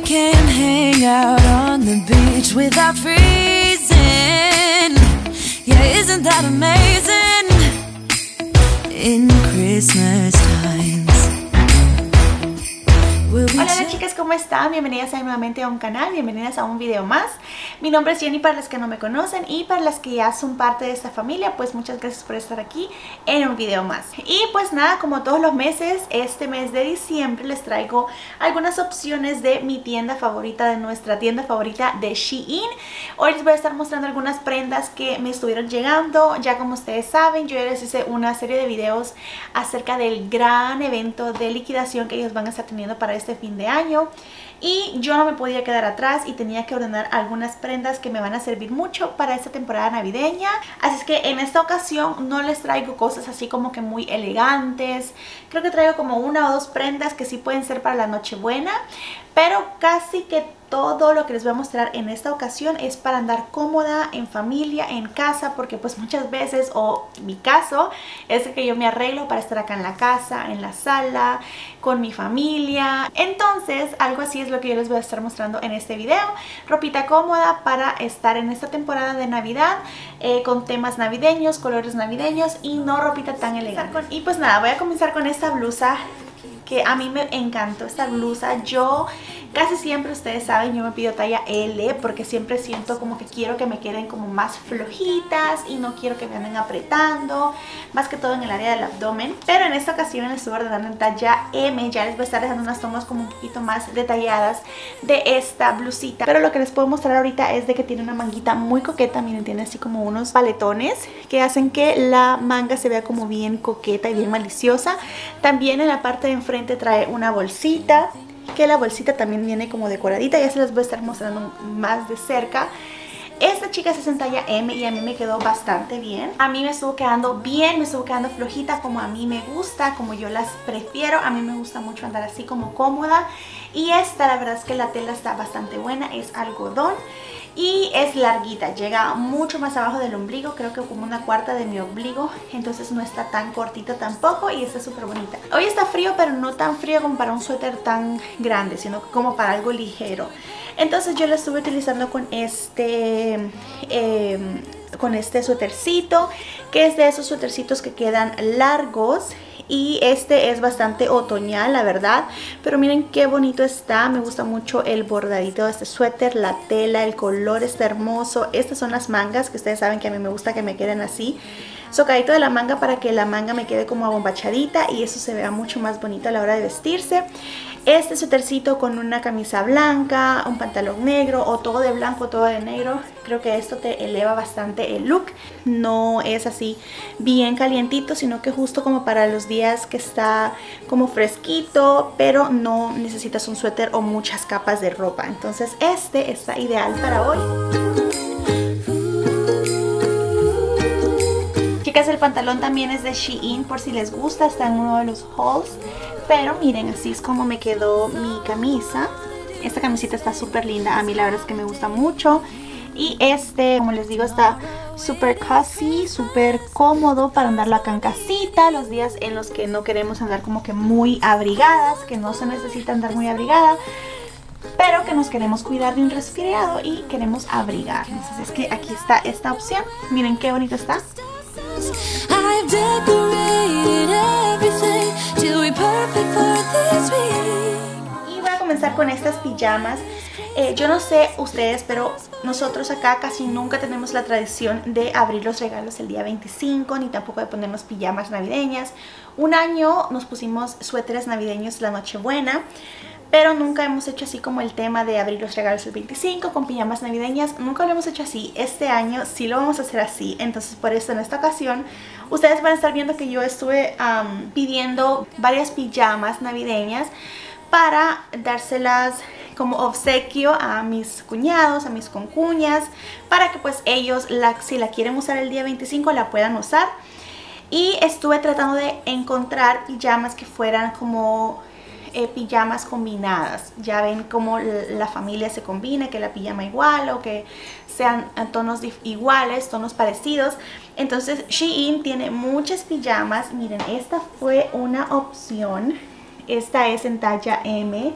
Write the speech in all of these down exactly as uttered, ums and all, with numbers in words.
can hang out on the beach without freezing. Yeah, isn't that amazing? In Christmas times. Hola chicas, ¿cómo están? Bienvenidas nuevamente a un canal, bienvenidas a un video más. Mi nombre es Jenny para las que no me conocen y para las que ya son parte de esta familia, pues muchas gracias por estar aquí en un video más. Y pues nada, como todos los meses, este mes de diciembre les traigo algunas opciones de mi tienda favorita, de nuestra tienda favorita de Shein. Hoy les voy a estar mostrando algunas prendas que me estuvieron llegando. Ya como ustedes saben, yo ya les hice una serie de videos acerca del gran evento de liquidación que ellos van a estar teniendo para este fin de año, y yo no me podía quedar atrás y tenía que ordenar algunas prendas que me van a servir mucho para esta temporada navideña. Así es que en esta ocasión no les traigo cosas así como que muy elegantes. Creo que traigo como una o dos prendas que sí pueden ser para la Nochebuena, pero casi que todo lo que les voy a mostrar en esta ocasión es para andar cómoda en familia, en casa, porque pues muchas veces, o mi caso, es que yo me arreglo para estar acá en la casa, en la sala, con mi familia. Entonces, algo así es lo que yo les voy a estar mostrando en este video. Ropita cómoda para estar en esta temporada de Navidad, eh, con temas navideños, colores navideños y no ropita tan elegante. Y pues nada, voy a comenzar con esta blusa que a mí me encantó. Esta blusa, yo casi siempre, ustedes saben, yo me pido talla L porque siempre siento como que quiero que me queden como más flojitas y no quiero que me anden apretando, más que todo en el área del abdomen. Pero en esta ocasión les estuve ordenando en talla M. Ya les voy a estar dejando unas tomas como un poquito más detalladas de esta blusita, pero lo que les puedo mostrar ahorita es de que tiene una manguita muy coqueta. Miren, tiene así como unos paletones que hacen que la manga se vea como bien coqueta y bien maliciosa. También en la parte de enfrente trae una bolsita, que la bolsita también viene como decoradita. Ya se las voy a estar mostrando más de cerca. Esta chica es en talla M y a mí me quedó bastante bien. A mí me estuvo quedando bien, me estuvo quedando flojita como a mí me gusta, como yo las prefiero. A mí me gusta mucho andar así como cómoda. Y esta, la verdad es que la tela está bastante buena, es algodón. Y es larguita, llega mucho más abajo del ombligo, creo que como una cuarta de mi ombligo, entonces no está tan cortita tampoco y está súper bonita. Hoy está frío, pero no tan frío como para un suéter tan grande, sino como para algo ligero. Entonces yo la estuve utilizando con este, eh, con este suétercito, que es de esos suétercitos que quedan largos. Y este es bastante otoñal, la verdad. Pero miren qué bonito está. Me gusta mucho el bordadito de este suéter, la tela, el color está hermoso. Estas son las mangas, que ustedes saben que a mí me gusta que me queden así. Socadito de la manga para que la manga me quede como abombachadita y eso se vea mucho más bonito a la hora de vestirse. Este suétercito con una camisa blanca, un pantalón negro o todo de blanco, todo de negro. Creo que esto te eleva bastante el look. No es así bien calientito, sino que justo como para los días que está como fresquito, pero no necesitas un suéter o muchas capas de ropa. Entonces este está ideal para hoy. Chicas, el pantalón también es de Shein, por si les gusta, está en uno de los hauls. Pero miren, así es como me quedó mi camisa. Esta camisita está súper linda, a mí la verdad es que me gusta mucho. Y este, como les digo, está súper cozy, súper cómodo para andarlo acá en casita, los días en los que no queremos andar como que muy abrigadas, que no se necesita andar muy abrigada, pero que nos queremos cuidar de un resfriado y queremos abrigarnos. Así es que aquí está esta opción. Miren qué bonito está. I've decorated everything to be perfect for this week. Y voy a comenzar con estas pijamas. Eh, yo no sé ustedes, pero nosotros acá casi nunca tenemos la tradición de abrir los regalos el día veinticinco, ni tampoco de ponernos pijamas navideñas. Un año nos pusimos suéteres navideños la Nochebuena, pero nunca hemos hecho así como el tema de abrir los regalos el veinticinco con pijamas navideñas. Nunca lo hemos hecho así. Este año sí lo vamos a hacer así. Entonces por eso en esta ocasión ustedes van a estar viendo que yo estuve um, pidiendo varias pijamas navideñas para dárselas como obsequio a mis cuñados, a mis concuñas, para que pues ellos la, si la quieren usar el día veinticinco la puedan usar. Y estuve tratando de encontrar pijamas que fueran como Eh, pijamas combinadas. Ya ven cómo la familia se combina, que la pijama igual o que sean tonos iguales, tonos parecidos. Entonces Shein tiene muchas pijamas. Miren, esta fue una opción. Esta es en talla M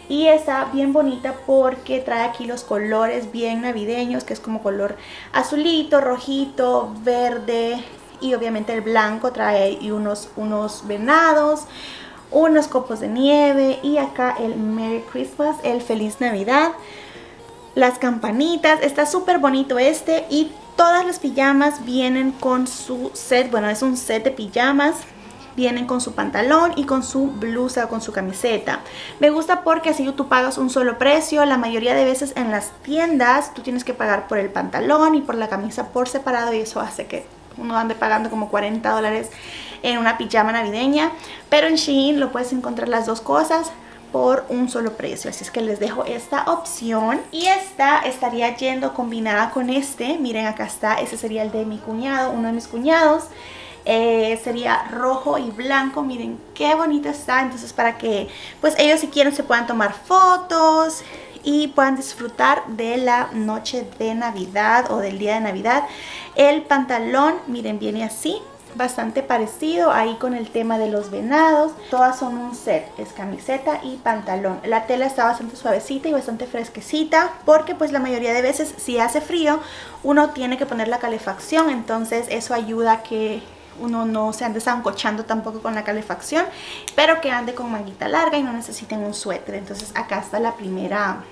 y está bien bonita porque trae aquí los colores bien navideños, que es como color azulito, rojito, verde y obviamente el blanco. Trae y unos, unos venados, unos copos de nieve y acá el Merry Christmas, el Feliz Navidad, las campanitas. Está súper bonito este y todas las pijamas vienen con su set. Bueno, es un set de pijamas. Vienen con su pantalón y con su blusa o con su camiseta. Me gusta porque así tú pagas un solo precio. La mayoría de veces en las tiendas tú tienes que pagar por el pantalón y por la camisa por separado, y eso hace que uno ande pagando como cuarenta dólares en una pijama navideña. Pero en Shein lo puedes encontrar las dos cosas por un solo precio, así es que les dejo esta opción. Y esta estaría yendo combinada con este. Miren, acá está, ese sería el de mi cuñado, uno de mis cuñados. Eh, sería rojo y blanco. Miren qué bonito está. Entonces para que pues ellos si quieren se puedan tomar fotos y puedan disfrutar de la noche de Navidad o del día de Navidad. El pantalón, miren, viene así, bastante parecido ahí con el tema de los venados. Todas son un set, es camiseta y pantalón. La tela está bastante suavecita y bastante fresquecita porque pues la mayoría de veces si hace frío uno tiene que poner la calefacción, entonces eso ayuda a que uno no se ande zancochando tampoco con la calefacción, pero que ande con manguita larga y no necesiten un suéter. Entonces acá está la primera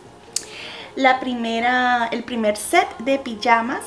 la primera el primer set de pijamas.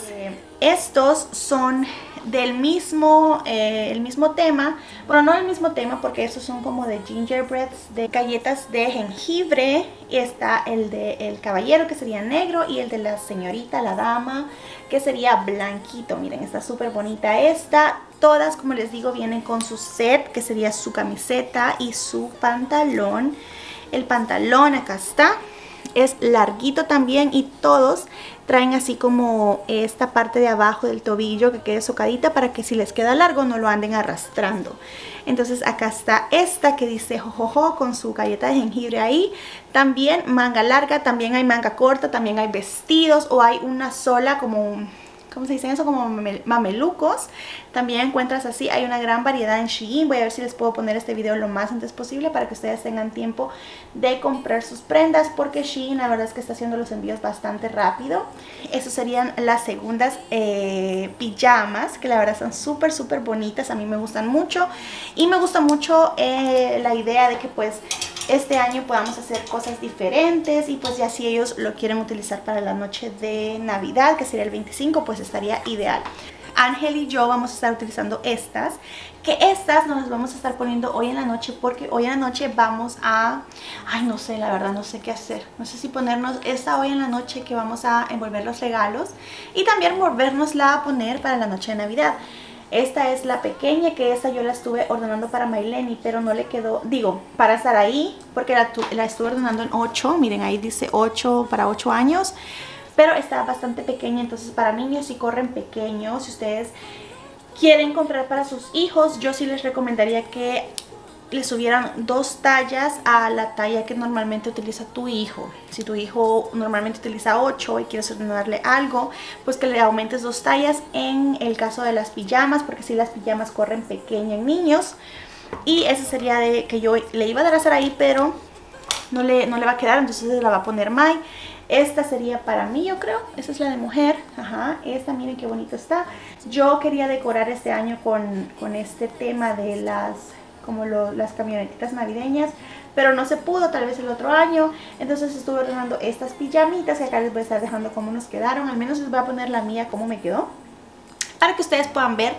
Estos son del mismo eh, el mismo tema, bueno, no el mismo tema porque estos son como de gingerbreads, de galletas de jengibre. Y está el de el caballero, que sería negro, y el de la señorita, la dama, que sería blanquito. Miren, está súper bonita esta. Todas, como les digo, vienen con su set, que sería su camiseta y su pantalón. El pantalón acá está, es larguito también, y todos traen así como esta parte de abajo del tobillo que quede socadita para que si les queda largo no lo anden arrastrando. Entonces acá está esta que dice jojojo con su galleta de jengibre ahí. También manga larga, también hay manga corta, también hay vestidos o hay una sola como, ¿cómo se dice eso? Como mamelucos. También encuentras así, hay una gran variedad en Shein. Voy a ver si les puedo poner este video lo más antes posible para que ustedes tengan tiempo de comprar sus prendas, porque Shein la verdad es que está haciendo los envíos bastante rápido. Esas serían las segundas eh, pijamas, que la verdad están súper súper bonitas, a mí me gustan mucho. Y me gusta mucho eh, la idea de que pues este año podamos hacer cosas diferentes, y pues ya si ellos lo quieren utilizar para la noche de Navidad, que sería el veinticinco, pues estaría ideal. Ángel y yo vamos a estar utilizando estas, que estas nos las vamos a estar poniendo hoy en la noche, porque hoy en la noche vamos a, ay no sé, la verdad no sé qué hacer, no sé si ponernos esta hoy en la noche, que vamos a envolver los regalos, y también volvernosla a poner para la noche de Navidad. Esta es la pequeña, que esta yo la estuve ordenando para Mayleni, pero no le quedó, digo, para estar ahí, porque la, la estuve ordenando en ocho, miren ahí dice ocho, para ocho años, pero está bastante pequeña, entonces para niños si corren pequeños. Si ustedes quieren comprar para sus hijos, yo sí les recomendaría que le subieran dos tallas a la talla que normalmente utiliza tu hijo. Si tu hijo normalmente utiliza ocho y quieres ordenarle algo, pues que le aumentes dos tallas en el caso de las pijamas, porque si las pijamas corren pequeña en niños. Y esa sería de que yo le iba a dar a hacer ahí, pero no le, no le va a quedar, entonces se la va a poner Mai. Esta sería para mí, yo creo. Esta es la de mujer. Ajá, esta miren qué bonito está. Yo quería decorar este año con, con este tema de las como lo, las camionetitas navideñas, pero no se pudo, tal vez el otro año. Entonces estuve ordenando estas pijamitas, que acá les voy a estar dejando cómo nos quedaron. Al menos les voy a poner la mía cómo me quedó, para que ustedes puedan ver.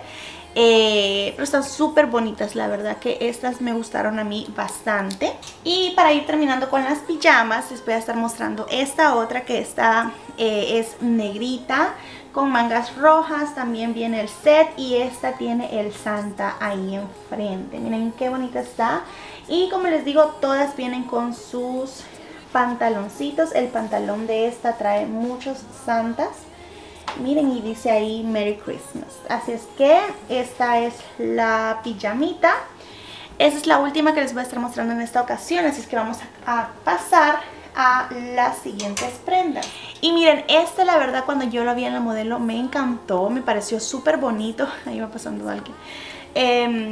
Eh, pero están súper bonitas, la verdad que estas me gustaron a mí bastante. Y para ir terminando con las pijamas, les voy a estar mostrando esta otra, que está eh, es negrita con mangas rojas. También viene el set, y esta tiene el Santa ahí enfrente. Miren qué bonita está. Y como les digo, todas vienen con sus pantaloncitos. El pantalón de esta trae muchos santas. Miren, y dice ahí Merry Christmas. Así es que esta es la pijamita. Esa es la última que les voy a estar mostrando en esta ocasión. Así es que vamos a, a pasar a las siguientes prendas. Y miren, este la verdad cuando yo lo vi en la modelo me encantó. Me pareció súper bonito. Ahí va pasando alguien. Eh,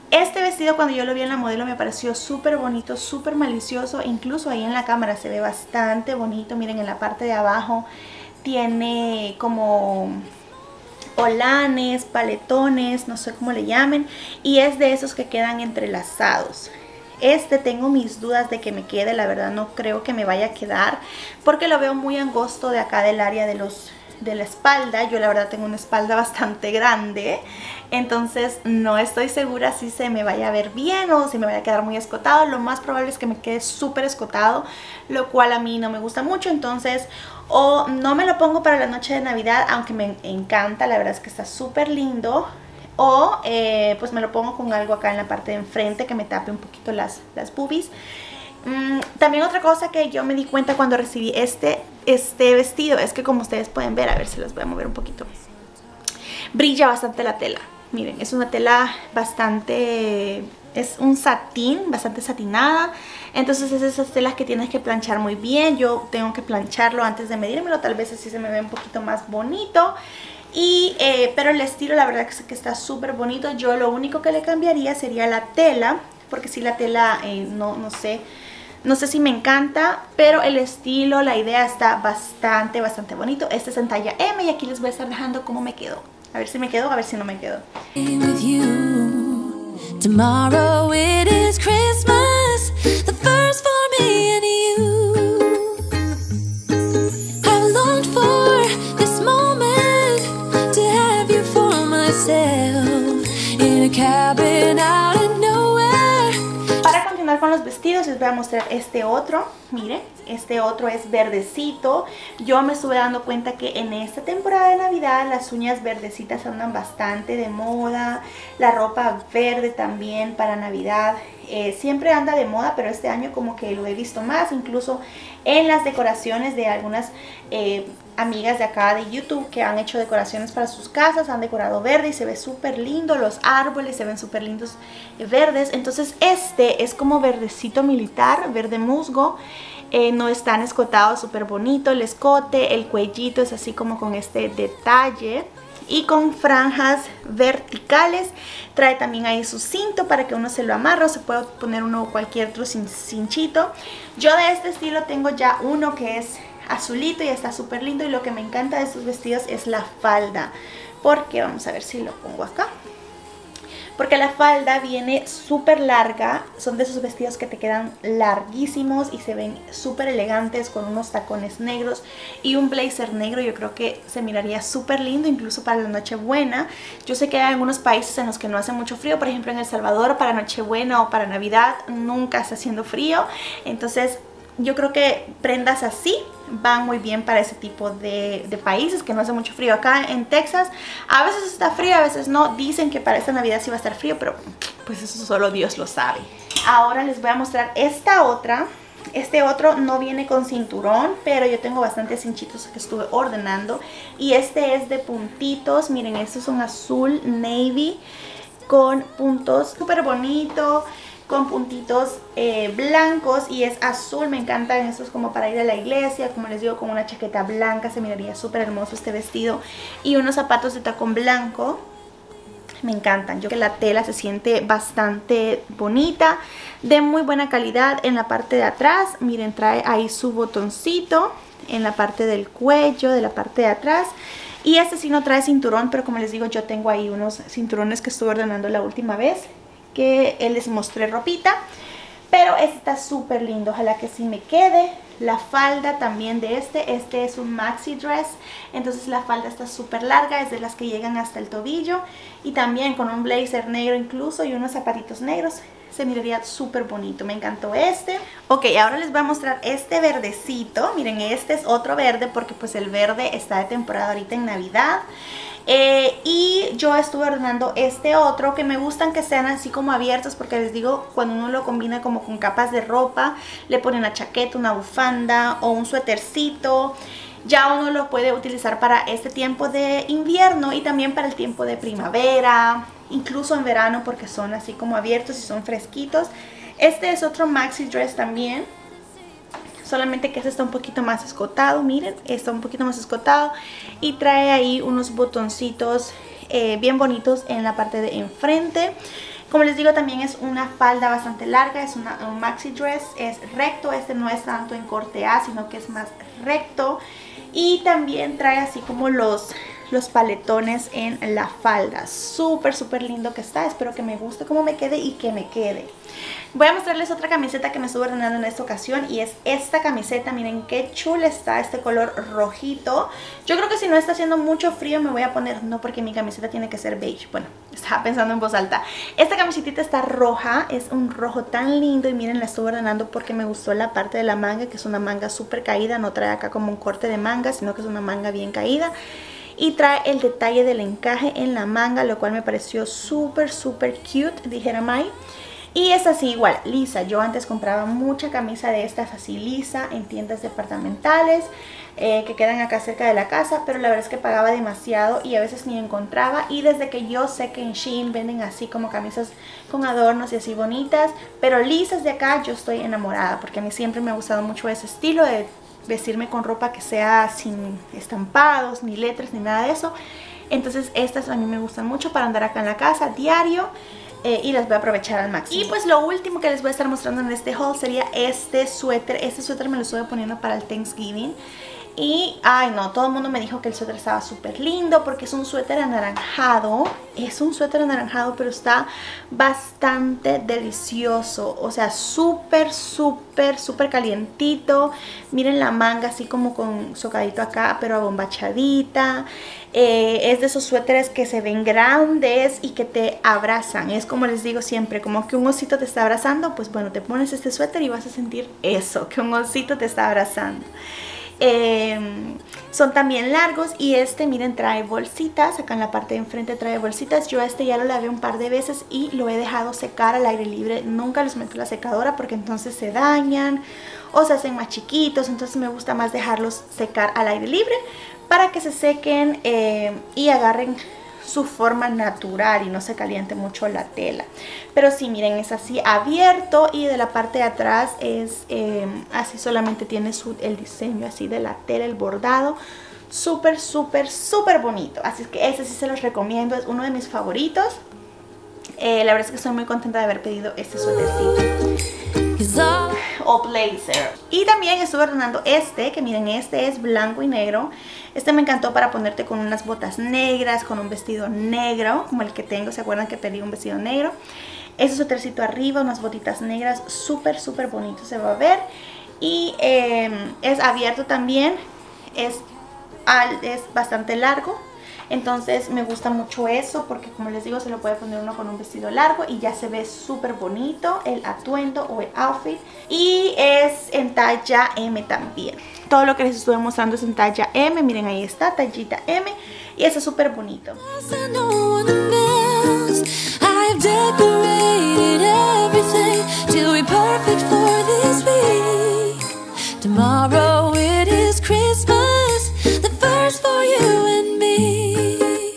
Este vestido cuando yo lo vi en la modelo me pareció súper bonito, súper malicioso. Incluso ahí en la cámara se ve bastante bonito. Miren, en la parte de abajo tiene como holanes, paletones, no sé cómo le llamen. Y es de esos que quedan entrelazados. Este tengo mis dudas de que me quede, la verdad no creo que me vaya a quedar. Porque lo veo muy angosto de acá del área de los... de la espalda. Yo la verdad tengo una espalda bastante grande, entonces no estoy segura si se me vaya a ver bien o si me vaya a quedar muy escotado. Lo más probable es que me quede súper escotado, lo cual a mí no me gusta mucho. Entonces o no me lo pongo para la noche de Navidad, aunque me encanta, la verdad es que está súper lindo, o eh, pues me lo pongo con algo acá en la parte de enfrente que me tape un poquito las, las boobies. Mm, también otra cosa que yo me di cuenta cuando recibí este, este vestido es que, como ustedes pueden ver, a ver si los voy a mover un poquito, brilla bastante la tela. Miren, es una tela bastante, es un satín, bastante satinada. Entonces es esas telas que tienes que planchar muy bien. Yo tengo que plancharlo antes de medírmelo, tal vez así se me ve un poquito más bonito. Y, eh, pero el estilo la verdad que está súper bonito. Yo lo único que le cambiaría sería la tela, porque si la tela, eh, no, no sé, no sé si me encanta, pero el estilo, la idea está bastante, bastante bonito. Este es en talla M y aquí les voy a estar dejando cómo me quedó. A ver si me quedó, a ver si no me quedó. Tomorrow it is Christmas, the first for me and you. I've longed for this moment to have you for myself in a cabin out in nowhere. Para continuar con los vestidos les voy a mostrar este otro. Miren, este otro es verdecito. Yo me estuve dando cuenta que en esta temporada de Navidad las uñas verdecitas andan bastante de moda. La ropa verde también para Navidad eh, siempre anda de moda, pero este año como que lo he visto más. Incluso en las decoraciones de algunas eh, amigas de acá de YouTube que han hecho decoraciones para sus casas, han decorado verde y se ve súper lindo. Los árboles se ven súper lindos eh, verdes. Entonces este es como verdecito militar, verde musgo. Eh, no es tan escotado, súper bonito el escote, el cuellito es así como con este detalle y con franjas verticales. Trae también ahí su cinto para que uno se lo amarre, o se puede poner uno cualquier otro cin cinchito. Yo de este estilo tengo ya uno que es azulito y está súper lindo, y lo que me encanta de estos vestidos es la falda, porque vamos a ver si lo pongo acá. Porque la falda viene súper larga, son de esos vestidos que te quedan larguísimos y se ven súper elegantes con unos tacones negros y un blazer negro. Yo creo que se miraría súper lindo incluso para la Nochebuena. Yo sé que hay algunos países en los que no hace mucho frío, por ejemplo en El Salvador para Nochebuena o para Navidad nunca está haciendo frío. Entonces yo creo que prendas así van muy bien para ese tipo de, de países que no hace mucho frío. Acá en Texas a veces está frío, a veces no. Dicen que para esta Navidad sí va a estar frío, pero pues eso solo Dios lo sabe. Ahora les voy a mostrar esta otra. Este otro no viene con cinturón, pero yo tengo bastantes cinchitos que estuve ordenando. Y este es de puntitos. Miren, este es un azul navy con puntos súper bonito, con puntitos eh, blancos, y es azul. Me encantan estos como para ir a la iglesia, como les digo, con una chaqueta blanca se miraría súper hermoso este vestido, y unos zapatos de tacón blanco. Me encantan. Yo creo que la tela se siente bastante bonita, de muy buena calidad. En la parte de atrás, miren, trae ahí su botoncito en la parte del cuello, de la parte de atrás. Y este sí no trae cinturón, pero como les digo, yo tengo ahí unos cinturones que estuve ordenando la última vez, que les mostré ropita. Pero este está súper lindo, ojalá que sí me quede. La falda también de este, este es un maxi dress, entonces la falda está súper larga, es de las que llegan hasta el tobillo, y también con un blazer negro incluso y unos zapatitos negros se miraría súper bonito. Me encantó este. Ok, ahora les voy a mostrar este verdecito. Miren, este es otro verde porque pues el verde está de temporada ahorita en Navidad. Eh, y yo estuve ordenando este otro, que me gustan que sean así como abiertos, porque les digo, cuando uno lo combina como con capas de ropa, le pone una chaqueta, una bufanda o un suétercito, ya uno lo puede utilizar para este tiempo de invierno y también para el tiempo de primavera, incluso en verano, porque son así como abiertos y son fresquitos. Este es otro maxi dress también, solamente que este está un poquito más escotado. Miren, está un poquito más escotado y trae ahí unos botoncitos eh, bien bonitos en la parte de enfrente. Como les digo, también es una falda bastante larga, es una, un maxi dress, es recto. Este no es tanto en corte A, sino que es más recto. Y también trae así como los... los paletones en la falda. Súper, súper lindo que está. Espero que me guste cómo me quede y que me quede. Voy a mostrarles otra camiseta que me estuve ordenando en esta ocasión. Y es esta camiseta. Miren qué chula está este color rojito. Yo creo que si no está haciendo mucho frío me voy a poner... No, porque mi camiseta tiene que ser beige. Bueno, estaba pensando en voz alta. Esta camisetita está roja. Es un rojo tan lindo. Y miren, la estuve ordenando porque me gustó la parte de la manga, que es una manga súper caída. No trae acá como un corte de manga, sino que es una manga bien caída. Y trae el detalle del encaje en la manga, lo cual me pareció súper, súper cute, dijera Mai. Y es así igual, lisa. Yo antes compraba mucha camisa de estas así lisa en tiendas departamentales eh, que quedan acá cerca de la casa, pero la verdad es que pagaba demasiado y a veces ni encontraba. Y desde que yo sé que en Shein venden así como camisas con adornos y así bonitas, pero lisas de acá, yo estoy enamorada, porque a mí siempre me ha gustado mucho ese estilo de vestirme con ropa que sea sin estampados, ni letras, ni nada de eso. Entonces estas a mí me gustan mucho para andar acá en la casa diario. Eh, y las voy a aprovechar al máximo. Y pues lo último que les voy a estar mostrando en este haul sería este suéter. Este suéter me lo estuve poniendo para el Thanksgiving. Y, ay no, todo el mundo me dijo que el suéter estaba súper lindo porque es un suéter anaranjado. Es un suéter anaranjado, pero está bastante delicioso. O sea, súper, súper, súper calientito. Miren la manga así como con socadito acá, pero abombachadita. Eh, es de esos suéteres que se ven grandes y que te abrazan. Es como les digo siempre, como que un osito te está abrazando. Pues bueno, te pones este suéter y vas a sentir eso, que un osito te está abrazando. Eh, son también largos y este, miren, trae bolsitas. Acá en la parte de enfrente trae bolsitas. Yo este ya lo lavé un par de veces y lo he dejado secar al aire libre. Nunca los meto en la secadora porque entonces se dañan o se hacen más chiquitos. Entonces me gusta más dejarlos secar al aire libre para que se sequen eh, y agarren su forma natural y no se caliente mucho la tela. Pero sí, miren, es así abierto y de la parte de atrás es eh, así, solamente tiene su, el diseño así de la tela, el bordado. Súper, súper, súper bonito. Así es que ese sí se los recomiendo, es uno de mis favoritos. Eh, la verdad es que estoy muy contenta de haber pedido este suétercito o blazer. Y también estuve ordenando este, que miren, este es blanco y negro. Este me encantó para ponerte con unas botas negras, con un vestido negro, como el que tengo. ¿Se acuerdan que pedí un vestido negro? Ese suétercito arriba, unas botitas negras, súper, súper bonito se va a ver. Y eh, es abierto también, es, al, es bastante largo. Entonces me gusta mucho eso porque, como les digo, se lo puede poner uno con un vestido largo y ya se ve súper bonito el atuendo o el outfit. Y es en talla M también. Todo lo que les estuve mostrando es en talla M. Miren, ahí está, tallita M. Y eso es súper bonito. Tomorrow it is Christmas, the first for you and me.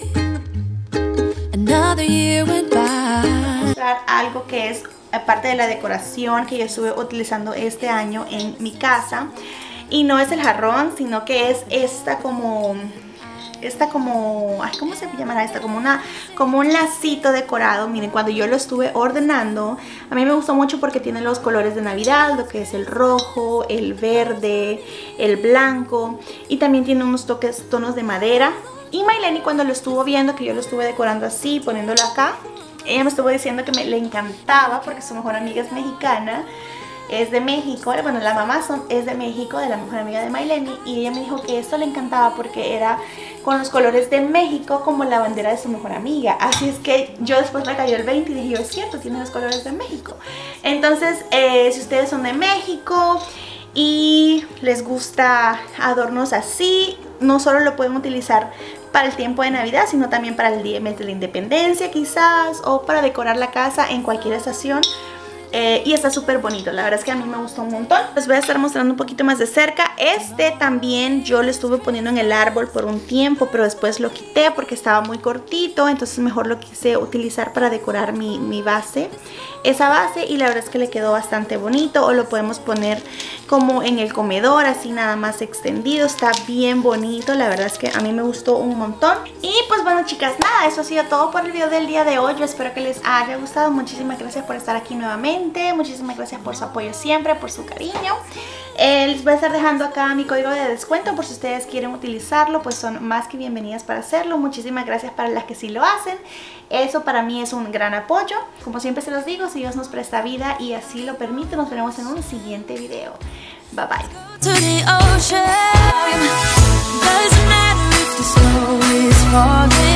Another year went by. Algo que es aparte de la decoración que yo estuve utilizando este año en mi casa. Y no es el jarrón, sino que es esta como... Esta como... Ay, ¿cómo se llamará esta? Como, una, como un lacito decorado. Miren, cuando yo lo estuve ordenando, a mí me gustó mucho porque tiene los colores de Navidad, lo que es el rojo, el verde, el blanco. Y también tiene unos toques, tonos de madera. Y Mayleni, cuando lo estuvo viendo, que yo lo estuve decorando así, poniéndolo acá, ella me estuvo diciendo que me, le encantaba porque su mejor amiga es mexicana. Es de México, bueno, la mamá son, es de México, de la mejor amiga de Mayleni. Y ella me dijo que esto le encantaba porque era con los colores de México como la bandera de su mejor amiga. Así es que yo después me cayó el veinte y dije, yo, es cierto, tiene los colores de México. Entonces, eh, si ustedes son de México y les gusta adornos así, no solo lo pueden utilizar para el tiempo de Navidad, sino también para el día mes de la Independencia quizás, o para decorar la casa en cualquier estación. eh, y está súper bonito. La verdad es que a mí me gustó un montón. Les voy a estar mostrando un poquito más de cerca. Este también yo lo estuve poniendo en el árbol por un tiempo, pero después lo quité porque estaba muy cortito, entonces mejor lo quise utilizar para decorar mi, mi base, esa base, y la verdad es que le quedó bastante bonito. O lo podemos poner como en el comedor, así nada más extendido. Está bien bonito, la verdad es que a mí me gustó un montón. Y pues bueno, chicas, nada, eso ha sido todo por el video del día de hoy. Yo espero que les haya gustado. Muchísimas gracias por estar aquí nuevamente, muchísimas gracias por su apoyo siempre, por su cariño. Eh, les voy a estar dejando acá mi código de descuento por si ustedes quieren utilizarlo, pues son más que bienvenidas para hacerlo. Muchísimas gracias para las que sí lo hacen. Eso para mí es un gran apoyo. Como siempre se los digo, si Dios nos presta vida y así lo permite, nos veremos en un siguiente video. Bye bye. To the ocean, doesn't matter if the snow is falling.